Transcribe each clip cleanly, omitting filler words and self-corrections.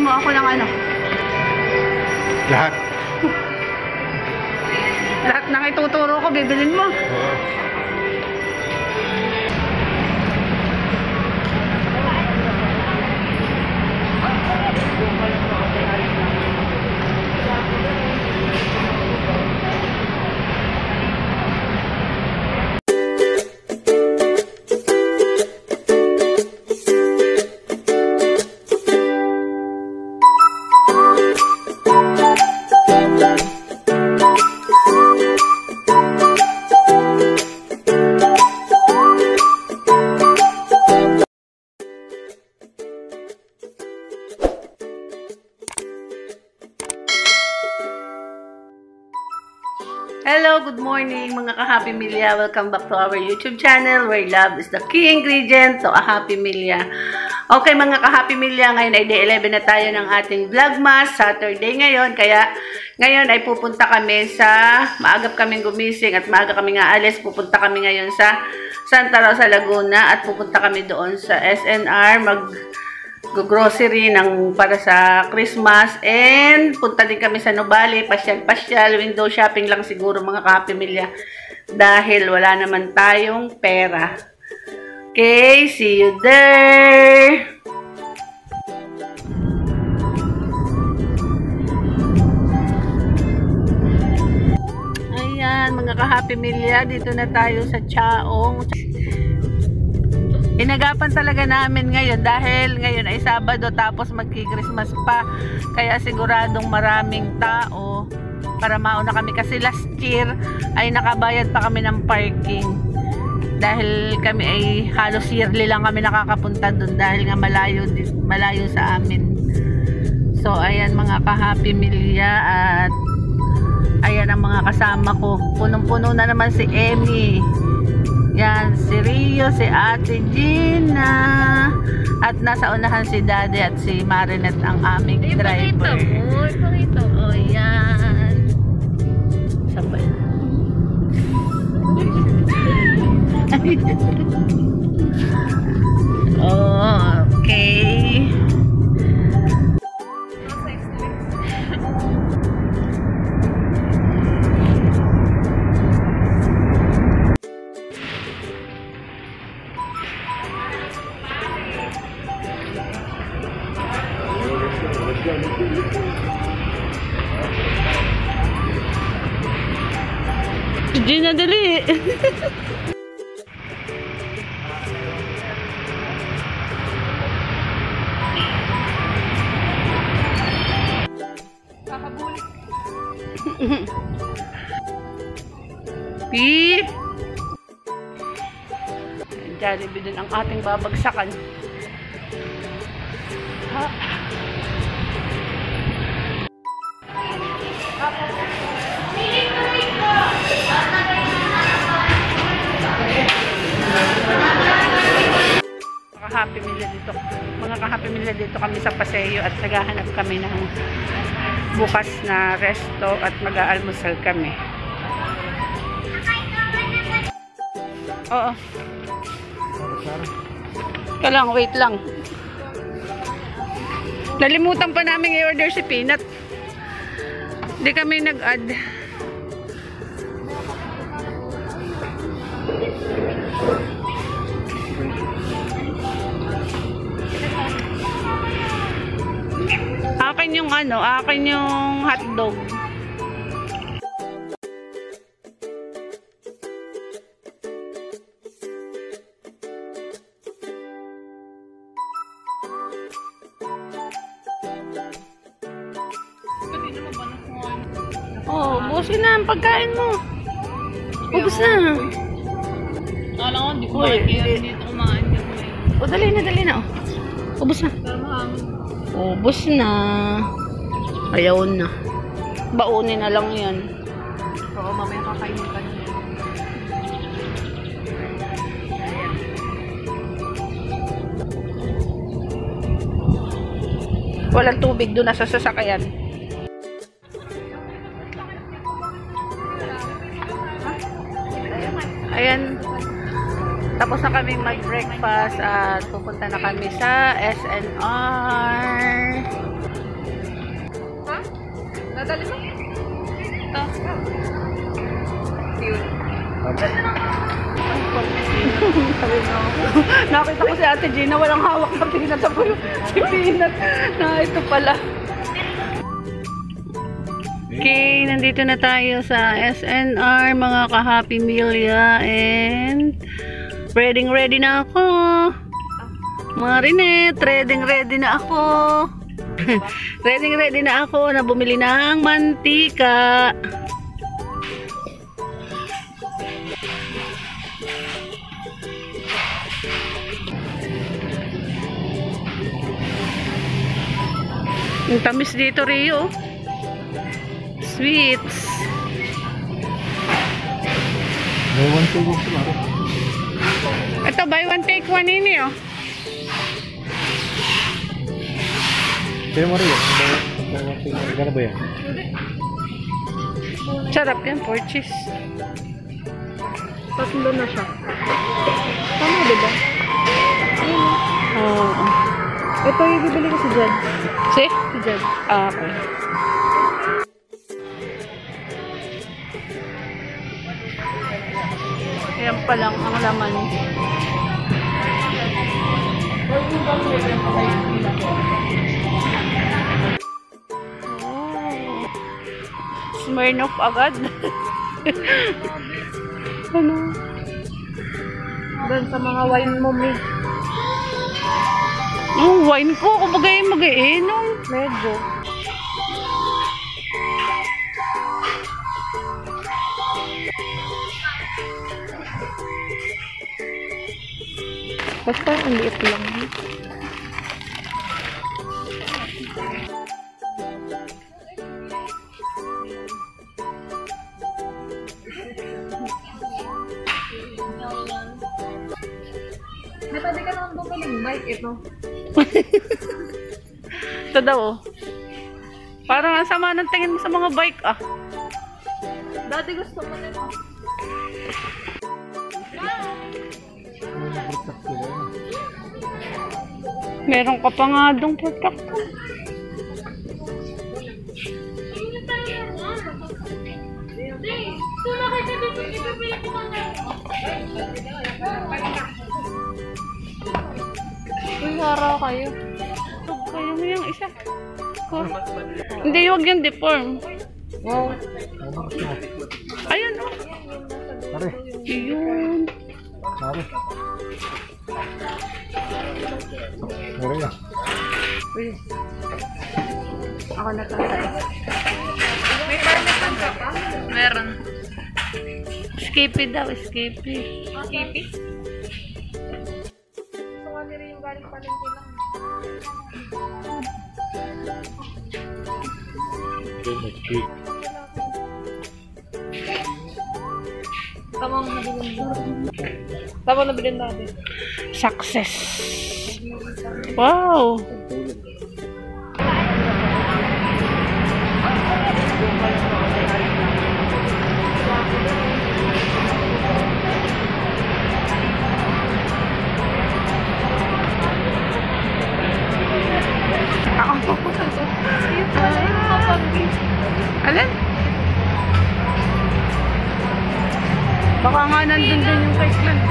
mo ako ng ano? Lahat. Lahat ng ituturo ko, bibilin mo. Hello, good morning mga ka-happyMEALya. Welcome back to our YouTube channel where love is the key ingredient to a happyMEALya. Okay mga ka-happyMEALya, ngayon ay day 11 na tayo ng ating Vlogmas. Saturday ngayon, kaya ngayon ay pupunta kami sa, maagap kaming gumising at maaga kaming aalis. Pupunta kami ngayon sa Santa Rosa, Laguna at pupunta kami doon sa SNR grocery ng para sa Christmas, and punta din kami sa Nubali, pasyal, window shopping lang siguro mga ka-happyMEALya dahil wala naman tayong pera. Okay, see you there. Ayan mga ka-happyMEALya, dito na tayo sa Chaong. Inagapan talaga namin ngayon dahil ngayon ay Sabado tapos magki-Christmas pa. Kaya siguradong maraming tao para mauna kami kasi last year ay nakabayad pa kami ng parking. Dahil kami ay halos yearly lang kami nakakapunta doon dahil nga malayo sa amin. So ayan mga ka-happyMEALya at ayan ang mga kasama ko. Punong-puno na naman si Emmy. Yan, si Rio, si Ate Gina, at nasa unahan si Daddy at si Marinette ang aming driver. Ipakita mo. Oh, yan. Sabay. Oh, okay. Hindi na dali. Kakabulit. Pi. Jollibee din ang ating babagsakan. Ha? Mga ka-happyMEALya dito kami sa Paseo at naghahanap kami ng bukas na resto at mag-aalmusal kami. Oo. Kailang, wait lang. Nalimutan pa namin i-order si Peanut. Hindi kami nag-add. Akin yung ano, akin yung hotdog. Oh, busin na ang pagkain mo. Ubus na. Alam ko, hindi ko dito kumain. O, dali na. Oh. Ubus na. Ubus na. Ayaw na. Baunin na lang yan. Oo, mamaya kakainin ka na. Walang tubig doon sa sasakyan. Ayan. Tapos na kaming mag-breakfast at pupunta na kami sa SNR. Dadali mo? Ito. Cute. Nakita ko si Ate Gina, walang hawak na peanut. Ako yung si peanut na ito pala. Okay, nandito na tayo sa SNR, mga ka-happyMEALya, and ready na ako. Marinette, ready na ako. ready na ako na bumili ng mantika. Ang tamis dito, Rio. Sweets. May 1 2 tomorrow. Ito, buy one take one ini, oh. Kaya mo rin. Gano'n ba yan? Sarap yan, purchase. Tatlo na siya. Tama, diba? Oo. Ito yung bibili ko si Jed. Si? Si Jed. Ah, okay. Yan pa lang ang laman. Oh. Smirnoff agad. Ano? Doon sa mga wine mo, may Ang wine ko, kumbaga yung mag-iinom. medyo. Basta ang liit lang. Natabi ka naman bumili ng bike ito. Ito daw, oh. Parang ang sama ng tingin mo sa mga bike, ah. Dati gusto mo nito. Meron ka pa nga dong protector. Uy, hara kayo. Tug kayo mo yung isa. Oh. Hindi, huwag yung deform. Wow. Ayun, oh. Pare. Yun. Pare. Pare yan. Uy. Ako na tatay. May parmesan ka pa? Meron. Skippy daw, skippy. Skippy? So, ano rin yung galing palengke lang. Next week. Tamang nabilin natin. Tamang nabilin natin. Success. Wow. Alin? Baka nga nandun din yung cake lang.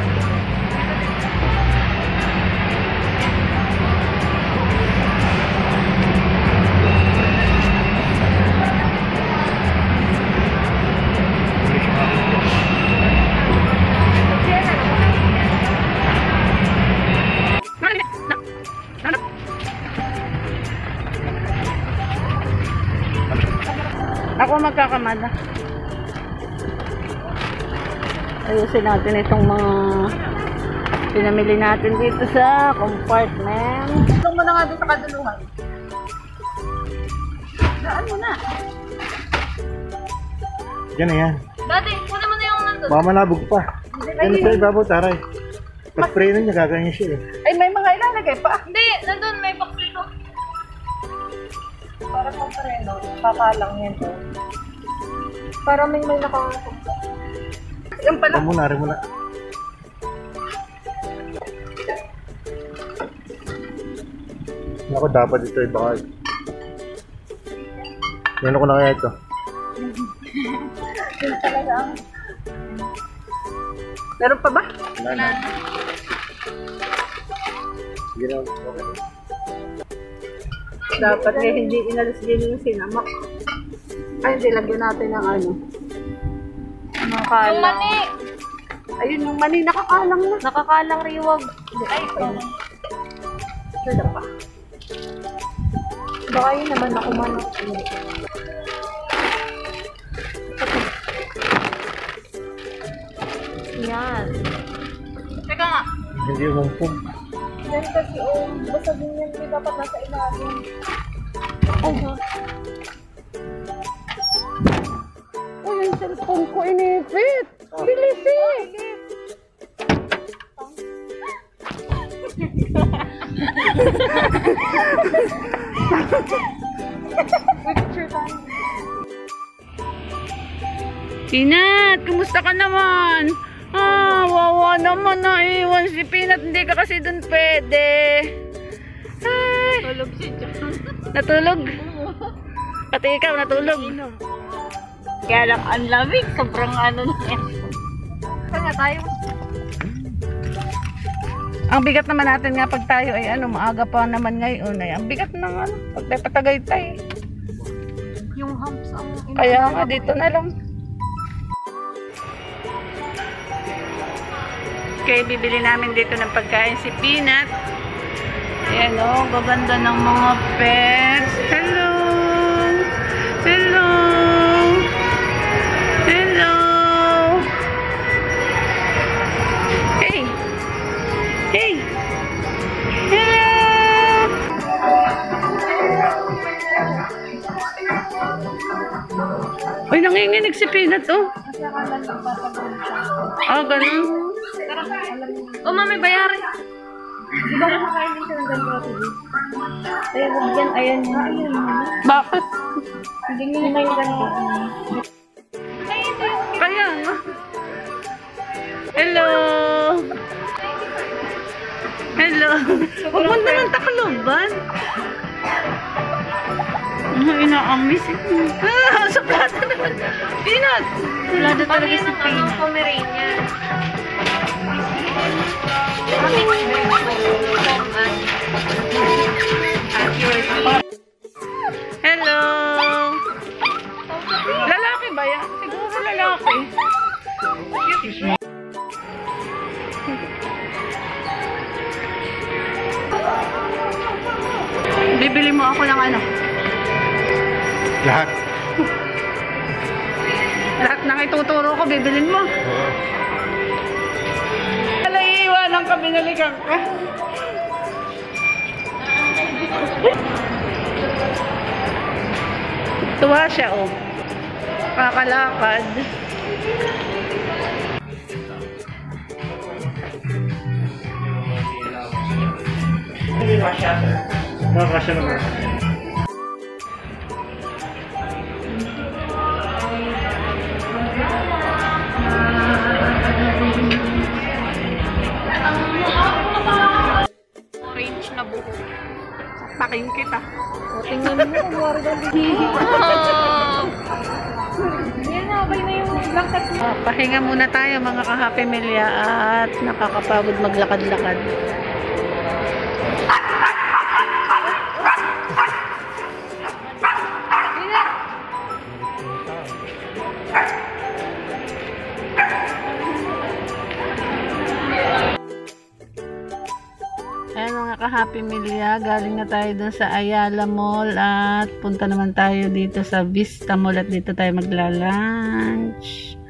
Ako magkakamada. Ayusin natin itong mga pinamili natin dito sa compartment. Ito mo na nga doon sa kaduluhan. Daan mo na. Yan na yan. Dati, kuna mo na yung nandun. Mamanabog pa. Yan na sa ibabaw, taray. Pag-spray na niya, gaganyan siya eh. Ay, may mga ilalagay pa. Hindi, nandun may box dito. Para pang pareno, kakalang yan to. Para may nakakasok. Yung pala. Rin muna. Ako dapat ito ibakal. Yan ko na kaya ito. Yun talaga ang... Meron pa ba? Wala na. Sige na. Okay. Dapat nga hindi inalis din yung sinamak. Ay, hindi lagyan natin ng ano. Nakakalang. Yung mani! Ayun, yung mani nakakalang na. Nakakalang riwag. Ay, parang. Sure pa. Baka yun naman ako manok. Yan. Teka nga. Hindi yung mungkong. Yan kasi basta din yan. Di dapat nasa ilalim. Uy, yung cellphone ko inipit. Bilis eh. Picture tayo. Peanut, kumusta ka naman? Wawa naman, naiwan si Peanut. Hindi ka kasi dun pwede. Ay. Tulog siya dyan. Natulog? Pati ikaw, natulog. Kaya lang, ang lamig. Sobrang ano na yan. Saan nga tayo? Ang bigat naman natin nga pag tayo ay maaga pa naman ngayon ay ang bigat ng pag patagaytay. Yung humps ang... Kaya nga dito na lang. Okay, bibili namin dito ng pagkain si Peanut. Ayan gaganda ng mga pets. Hello! Hello! Hello! Hey! Hey! Hello! Uy, nanginginig si Peanut, oh. Kasi akala lang papagod siya. Ah, ganun. Oh, mami, bayarin. Di ba kumakain din siya ng ganito ako dito? Ayan, yan, ayan. Ayan, Bakit? hindi nyo na yung ganito. Kaya nga. Hello! Hello! Huwag mo naman takloban. Inaamis. Suplada naman. Peanut! Suplada talaga si Peanut. Pomeranian. Hello! Lalaki ba yan? Siguro lalaki. Bibili mo ako ng ano? Lahat. Lahat ng ituturo ko, bibilin mo. Wala iiwanan ka, binalikan ka. Tuwa siya, oh. Kakalakad. Nakakasya naman. Orange na buhok. Paking kita. O, tingnan mo kung wari daw Yan na, okay na yung blanket mo. Pahinga muna tayo mga ka-happyMEALya at nakakapagod maglakad-lakad. Ayan mga ka-happyMEALya, galing na tayo dun sa Ayala Mall at punta naman tayo dito sa Vista Mall at dito tayo magla-lunch.